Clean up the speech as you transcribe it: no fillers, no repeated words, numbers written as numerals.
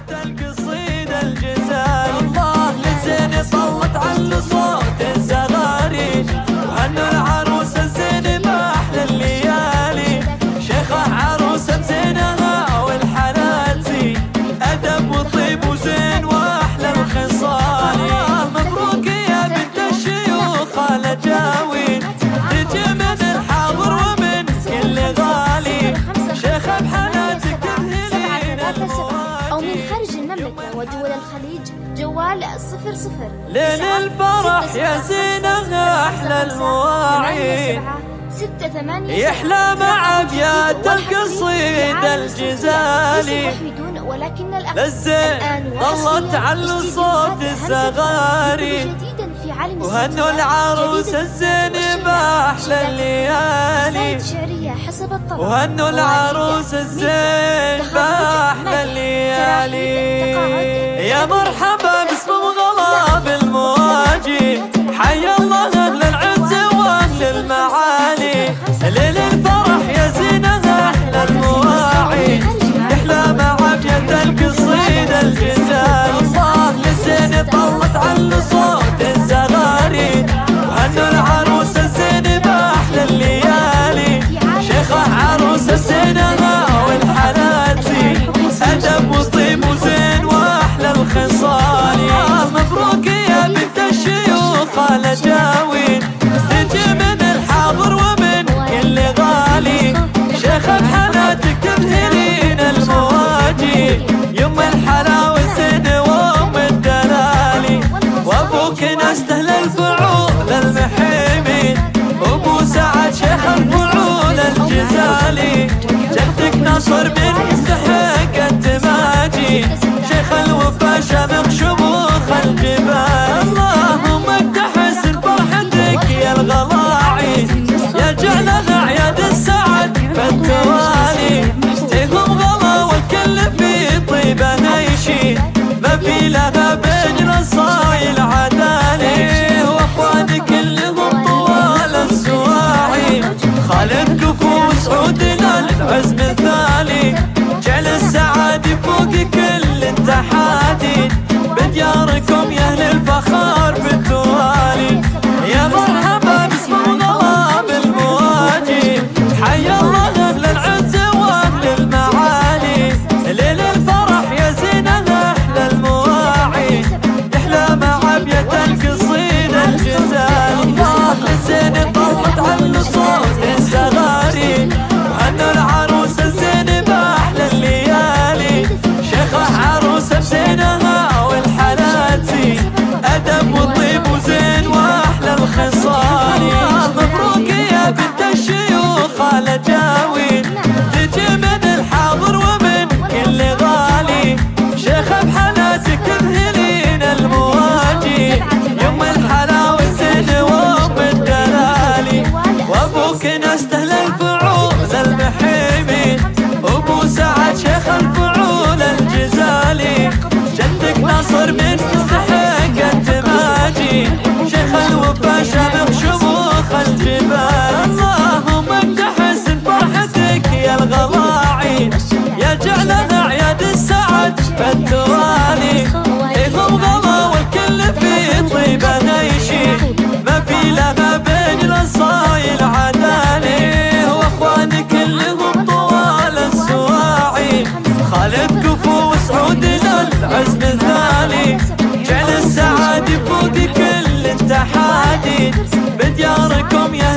القصيدة الجزائري. الله للزين طلت على صوت الزغاري، وهنوا العروسة الزين بأحلى الليالي. شيخة عروسة بزينها والحلال زين، أدب وطيب وزين وأحلى الخصال. مبروك يا بنت الشيوخ على جاوين، تجي من الحاضر ومن كل غالي. شيخة بحناتك تذهلين المواجي، أو من خارج المملكة ودول الخليج جوال 00 ليل الفرح يا زينها أحلى المواعيد، 6 يحلى مع أبيات القصيدة الجزالي. ولكن للزين ظلت على صوت الزغاري، وهنوا العروسة الزين بأحلى الليالي. وهنوا العروسة الزين بأحلى الليالي. يا مرحبا باسم غلاب المواجي، حي الله أهل العز وأهل المعالي. ليل الفرح يا زينها أحلى المواعيد، يحلى مع أبيات القصيدة الجزائري. الله للزين طلت على صوت الزغاري، وهنوا العروسة الزين بأحلى الليالي. شيخة عروسة زينها والحلال زين، أدب وطيب وزين وأحلى الخصال. مبروك يا بنت الشيوخ على جاوين، تجي من الحاضر ومن كل غالي. شيخة بحناتك تذهلين المواجي، يم الحلاوة زين وام الدلالي. وابوك نستهل الفعول المحيمين، ابو سعد شيخ الفعول الجزالي. جدك ناصر بن يستحق التماجي، شيخ الوفا شامخ شموخ الجبال. اللهم اكتحسن فرحتك يا الغلاعي، يا جعلها عياد السعد فالتوالي. تهم غلا والكل في طيبه نيشين، ما في لها بين رصايل عدالي. واخواني كلهم طوال السواعي، خالد كفو وسعودنا للعز مثالي. جعل السعادة فوق كل التحادي، بدياركم يا اهل الفخار بالتوالي. يا مرحبا باسم غلاب المواجي، حي الله اهل العز واهل المعالي. ليل الفرح يا زينها احلى المواعيد، يحلى مع ابيات القصيدة الجزائري. الله للزين طلت على صوت الزغاري، وهنوا العروسة الزين بأحلى الليالي. شيخة عروسة بزينها والحلال زين، أدب وطيب وزين وأحلى الخصال. مبروك يا بنت الشيوخ على جاوين، تجي من الحاضر ومن كل غالي. شيخة بحناتك تذهلين المواجي، يم الحلاوة زين وام الدلالي. وابوك نستهل الفعول المحيمين، ابو سعد شيخ الفعول الجزالي. جدك ناصر من يستحق التماجي، شيخ الوفا شامخ شموخ الجبال. اللهم اكتحسن فرحتك يا الغلاعي، يا جعلها عياد السعد فالتوالي. إثم غلا والكل في طيبه نيشين، ما في لها بين رصايل عدالي. واخواني كلهم طوال السواعي، خالد كفو وسعودنا العز مثالي. جعل السعادة فوق كل التحادي، بدياركم يا